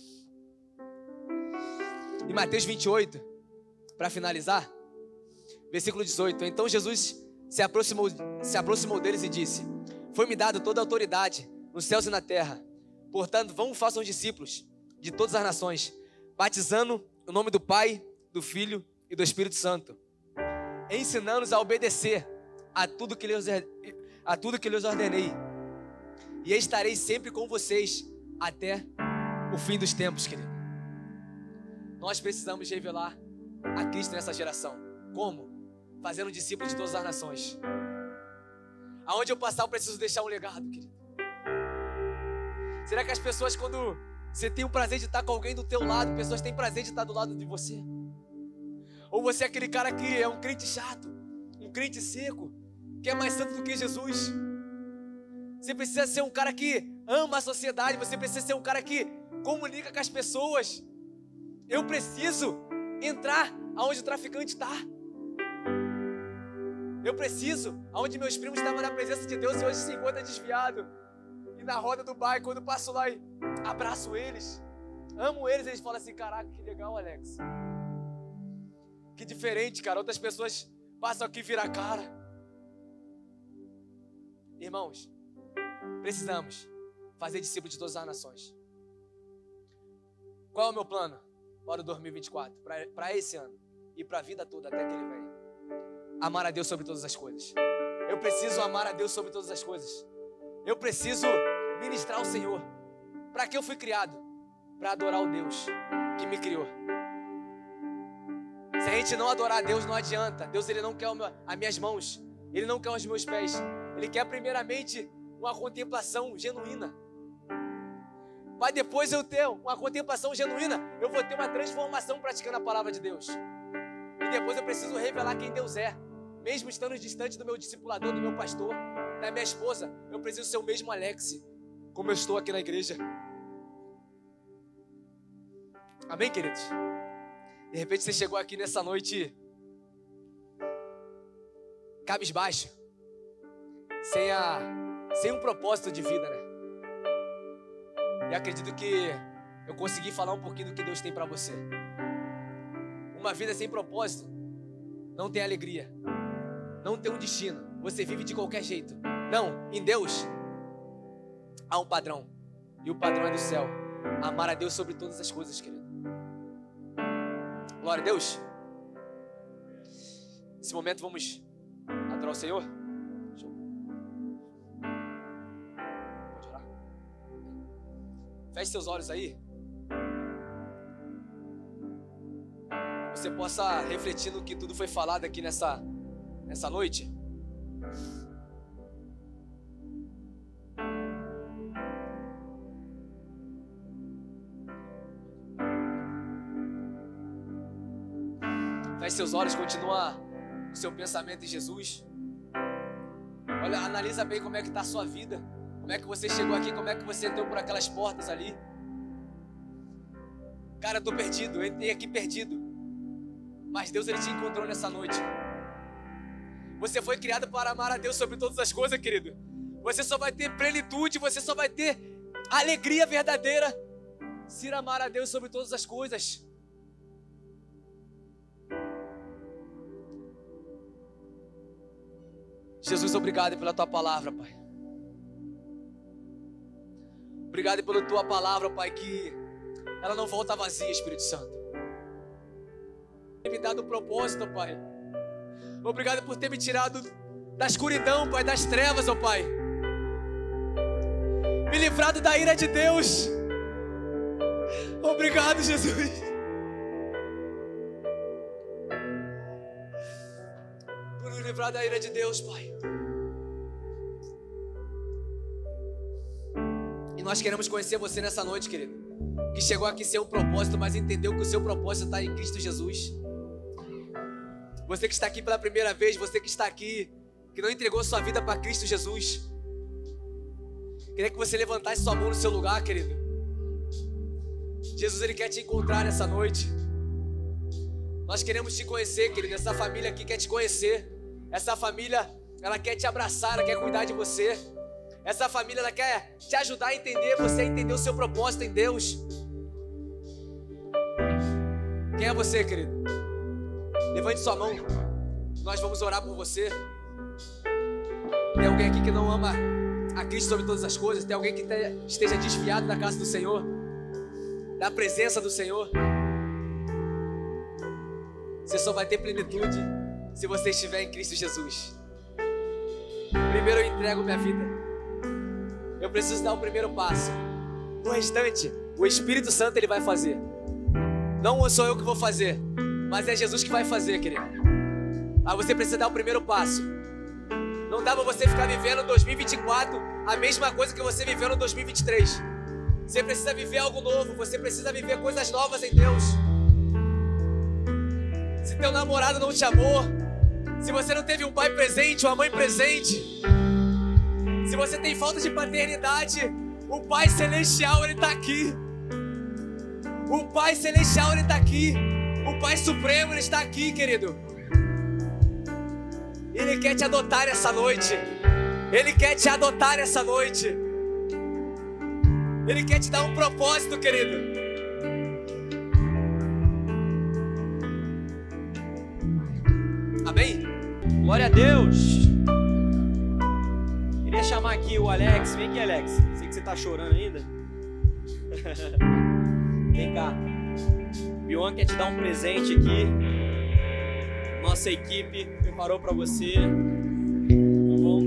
Em Mateus vinte e oito, para finalizar, versículo dezoito. Então Jesus se aproximou, se aproximou deles e disse: foi-me dado toda a autoridade nos céus e na terra. Portanto, vão, façam discípulos de todas as nações, batizando o nome do Pai, do Filho e do Espírito Santo, ensinando-os a obedecer a tudo que lhes, a tudo que lhes ordenei. E estarei sempre com vocês até o fim dos tempos, querido. Nós precisamos revelar a Cristo nessa geração. Como? Fazendo discípulos de todas as nações. Aonde eu passar, eu preciso deixar um legado, querido. Será que as pessoas, quando você tem o prazer de estar com alguém do teu lado, pessoas têm prazer de estar do lado de você? Ou você é aquele cara que é um crente chato, um crente seco, que é mais santo do que Jesus? Você precisa ser um cara que ama a sociedade, você precisa ser um cara que comunica com as pessoas. Eu preciso entrar aonde o traficante está. Eu preciso, aonde meus primos estavam na presença de Deus e hoje se encontra desviado. E na roda do bairro, quando eu passo lá e abraço eles, amo eles, eles falam assim: caraca, que legal, Alex. Que diferente, cara. Outras pessoas passam aqui e viram a cara. Irmãos, precisamos fazer discípulos de todas as nações. Qual é o meu plano para o dois mil e vinte e quatro? Para esse ano e para a vida toda até que ele venha. Amar a Deus sobre todas as coisas. Eu preciso amar a Deus sobre todas as coisas. Eu preciso ministrar o Senhor. Para que eu fui criado? Para adorar o Deus que me criou. Se a gente não adorar a Deus, não adianta. Deus, Ele não quer as minhas mãos. Ele não quer os meus pés. Ele quer primeiramente uma contemplação genuína. Vai depois eu ter uma contemplação genuína. Eu vou ter uma transformação praticando a palavra de Deus. E depois eu preciso revelar quem Deus é. Mesmo estando distante do meu discipulador, do meu pastor, da minha esposa, eu preciso ser o mesmo Alex, como eu estou aqui na igreja. Amém, queridos? De repente você chegou aqui nessa noite cabisbaixo, sem, a, sem um propósito de vida, né? E acredito que eu consegui falar um pouquinho do que Deus tem para você. Uma vida sem propósito não tem alegria, não tem um destino. Você vive de qualquer jeito. Não, em Deus há um padrão, e o padrão é do céu. Amar a Deus sobre todas as coisas, querido. Glória a Deus. Nesse momento vamos adorar o Senhor. Show. Pode orar. Feche seus olhos aí. Você possa refletir no que tudo foi falado aqui nessa, nessa noite. Feche seus olhos, continua o seu pensamento em Jesus. Olha, analisa bem como é que está a sua vida. Como é que você chegou aqui, como é que você entrou por aquelas portas ali. Cara, eu estou perdido, eu entrei aqui perdido. Mas Deus, Ele te encontrou nessa noite. Você foi criado para amar a Deus sobre todas as coisas, querido. Você só vai ter plenitude, você só vai ter alegria verdadeira se amar a Deus sobre todas as coisas. Jesus, obrigado pela Tua palavra, Pai. Obrigado pela Tua palavra, Pai, que ela não volta vazia, Espírito Santo. Tem me dado um propósito, Pai. Obrigado por ter me tirado da escuridão, Pai, das trevas, ó Pai. Me livrado da ira de Deus. Obrigado, Jesus. Por me livrar da ira de Deus, Pai. E nós queremos conhecer você nessa noite, querido. Que chegou aqui sem um propósito, mas entendeu que o seu propósito está em Cristo Jesus. Você que está aqui pela primeira vez, você que está aqui, que não entregou sua vida para Cristo Jesus. Queria que você levantasse sua mão no seu lugar, querido. Jesus, Ele quer te encontrar nessa noite. Nós queremos te conhecer, querido. Essa família aqui quer te conhecer. Essa família, ela quer te abraçar, ela quer cuidar de você. Essa família, ela quer te ajudar a entender, você a entender o seu propósito em Deus. Quem é você, querido? Levante sua mão. Nós vamos orar por você. Tem alguém aqui que não ama a Cristo sobre todas as coisas? Tem alguém que esteja desviado da casa do Senhor, da presença do Senhor? Você só vai ter plenitude se você estiver em Cristo Jesus. Primeiro eu entrego minha vida. Eu preciso dar o primeiro passo. O restante, o Espírito Santo, Ele vai fazer. Não sou eu que vou fazer, mas é Jesus que vai fazer, querido. Aí você precisa dar o primeiro passo. Não dá pra você ficar vivendo dois mil e vinte e quatro a mesma coisa que você viveu no dois mil e vinte e três. Você precisa viver algo novo. Você precisa viver coisas novas em Deus. Se teu namorado não te amou, se você não teve um pai presente, uma mãe presente, se você tem falta de paternidade, o Pai Celestial, Ele está aqui. O Pai Celestial, Ele está aqui. O Pai Supremo, Ele está aqui, querido. Ele quer te adotar essa noite. Ele quer te adotar essa noite. Ele quer te dar um propósito, querido. Amém? Glória a Deus. Queria chamar aqui o Alex. Vem aqui, Alex. Sei que você tá chorando ainda. Vem cá. O Bion quer te dar um presente aqui. Nossa equipe preparou para você. Tá bom?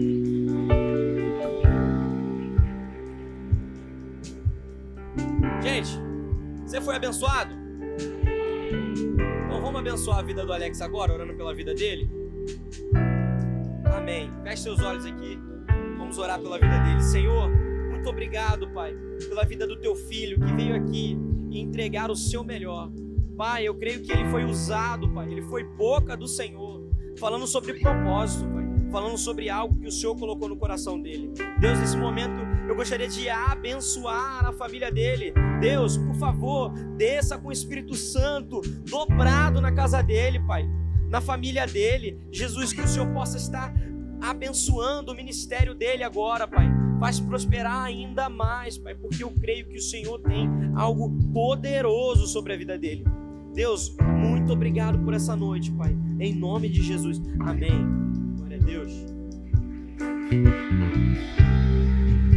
Gente, você foi abençoado? Então vamos abençoar a vida do Alex agora, orando pela vida dele? Amém. Feche seus olhos aqui. Vamos orar pela vida dele. Senhor, muito muito obrigado, Pai, pela vida do teu filho que veio aqui e entregar o seu melhor. Pai, eu creio que ele foi usado, Pai, ele foi boca do Senhor, falando sobre propósito, Pai, falando sobre algo que o Senhor colocou no coração dele. Deus, nesse momento, eu gostaria de abençoar a família dele. Deus, por favor, desça com o Espírito Santo dobrado na casa dele, Pai, na família dele. Jesus, que o Senhor possa estar abençoando o ministério dele agora, Pai. Faz prosperar ainda mais, Pai, porque eu creio que o Senhor tem algo poderoso sobre a vida dele. Deus, muito obrigado por essa noite, Pai. Em nome de Jesus. Amém. Glória a Deus.